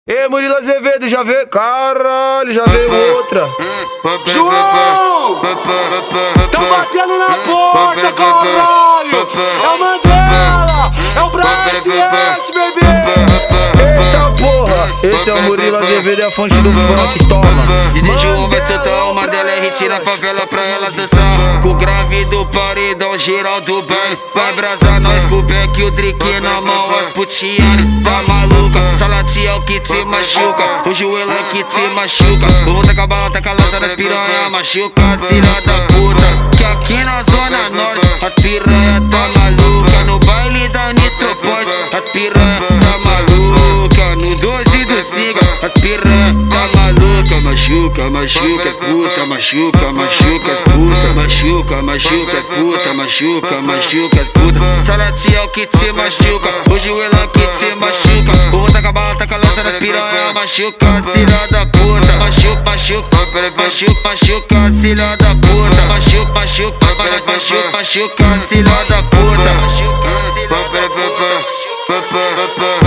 Ei, Murilo Azevedo, já veio. Caralho, já veio outra. João! Tão batendo na porta, caralho! É o Mandela! É o Bryce S, bebê! Eita porra! Esse é o Murilo Azevedo, é a fonte do funk, toma! DJ João vai soltar uma dela é hit na favela pra elas dançar. Com o grave do paredão geral do banho. Vai brasar nós com o beck e o drink na mão. As putiane, tá maluca? Salate é o que te machuca, o joelho é que te machuca. Vou tacar bala, tacar lança nas piranha, machuca a filha da puta. Que aqui na zona norte as piranha tá maluca. No baile da Nitropod as piranha tá maluca. No 12 do Siga as piranha tá maluca. Machuca, machuca as puta, machuca, machuca as puta, machuca, machuca as puta, machuca, machuca as puta. Salate é o que te machuca, o joelho é que te machuca. Vou tacar bala, tacar lança nas piranha, machuca a filha da puta. Machuca, machuca, machuca, machuca a filha da puta. Machuca, machuca, machuca, machuca a filha da puta. Machuca a filha da puta.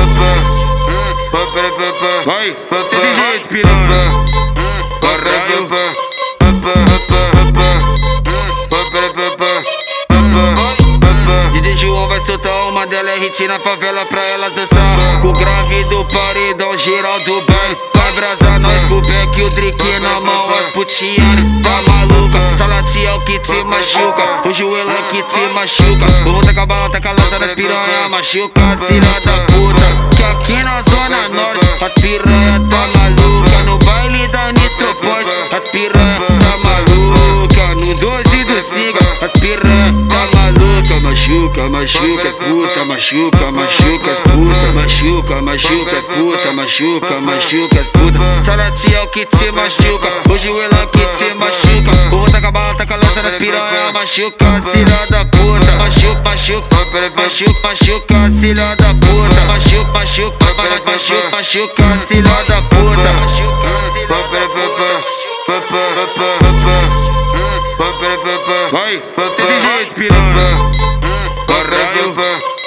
Vai, desse jeito, piranha. Caralho. DJ João vai soltar uma dela é hit na favela pra elas dançar. Com o grave do paredão geral do banho. Vai brasar nós com o beck e o drink na mão. As putiane, tá maluca? Salate é o que te machuca, o joelho é que te machuca. Vou tacar bala, tacar lança nas piranha, machuca a filha da puta. Que aqui na zona norte as piranha tá maluca. No baile da Nitropod as piranha tá maluca. No 12 do Siga as piranha tá maluca. Machuca, machuca as puta, machuca, machuca as puta, machuca, machuca as puta, machuca, machuca as puta. Salate é o que te machuca, o joelho é que te machuca. Vou tacar bala, tacar lança nas piranha, machuca a filha da puta. Machuca, machuca, machuca, machuca a filha da puta. Machuca, machuca, machuca, machuca a filha da puta. Machuca a filha da puta. Vai, desse jeito, piranha. Caralho.